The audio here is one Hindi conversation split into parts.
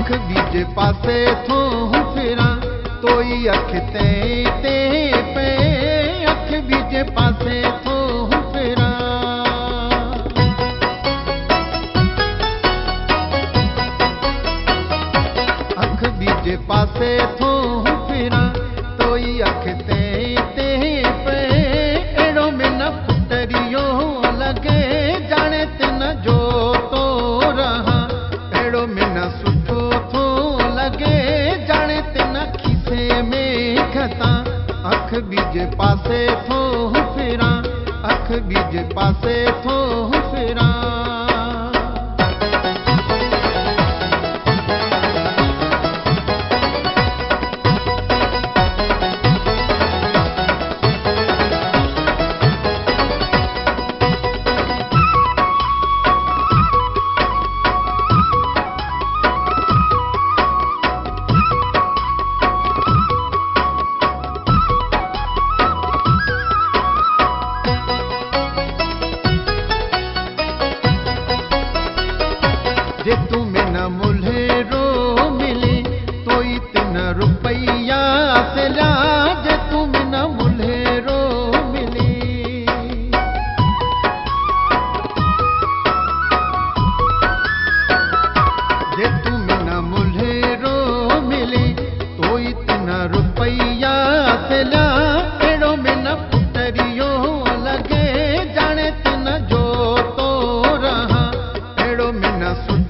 अख बीजे पासे थो फिरा तोई अख ते पे अख बीजे पासे थो फिरा अख बीजे पासे थो फिरा तोई अख ते पे एड़ो में न पुटरियो लगे जाने तिन जो तो रहा एड़ो में न सुठो थो लगे जाने तिन खीसे में खता अख बीजे पासे थो फिरा अख बीजे पासे थो फिरा जे तुम्हें न मुल्हेरो मिली तो इतना रुपया से ला जे तुम्हें न मुल्हेरो मिली जे तुम्हें न मुल्हेरो मिली तो इतना रुपया से ला एड़ो में न पुटरियो लगे जाने तिन जो तो रहा एड़ो में न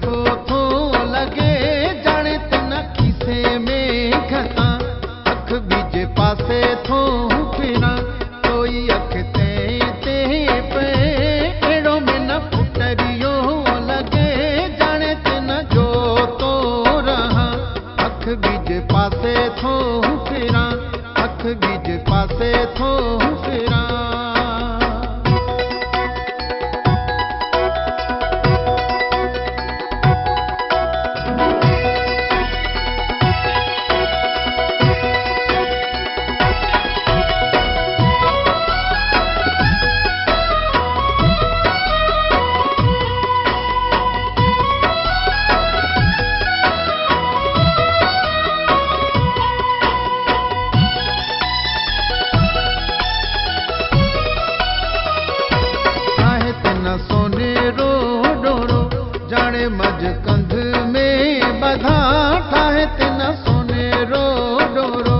अख बीजे पासे थो फिरा तोई अख ते पे एड़ो में न पुटरियो लगे जाने तिन जो तो रहा अख बीजे पासे थो फिरा अख बीजे पासे थो फिरा सोनेरो डोरो जाने मज कंध में बधा ठाहे तिन सोनेरो डोरो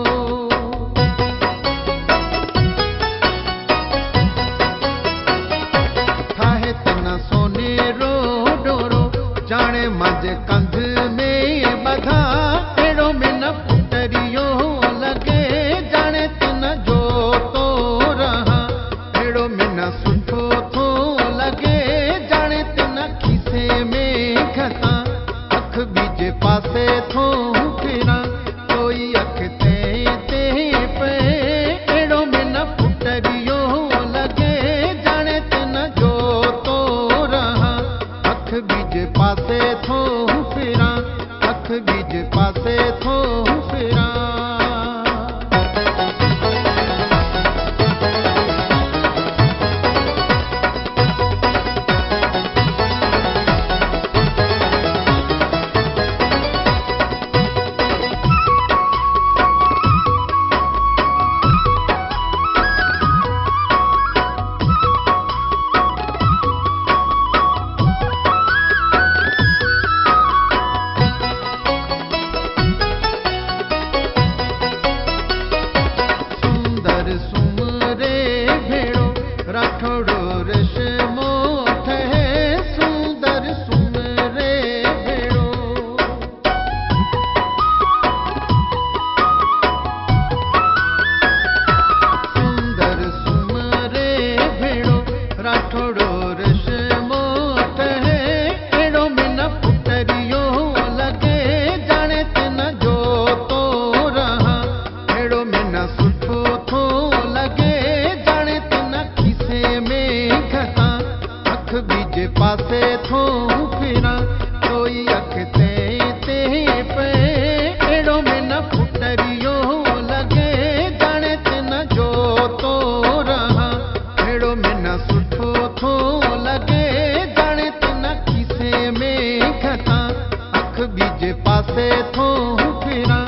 ठाहे तिन सोनेरो डोरो जाने मज कंध में बधा एड़ो में न पुटरियो लगे जाने तिन जो तो रहा एड़ो में न सुठो लगे जाने तिन खीसे में खता अख बीजे पासे थो फिरा तोई अख ते पे एड़ो में न पुटरियो लगे जाने तिन जो तो रहा अख बीजे पासे थो फिरा अख बीजे पासे थो फिरा जे पासे थो फिरां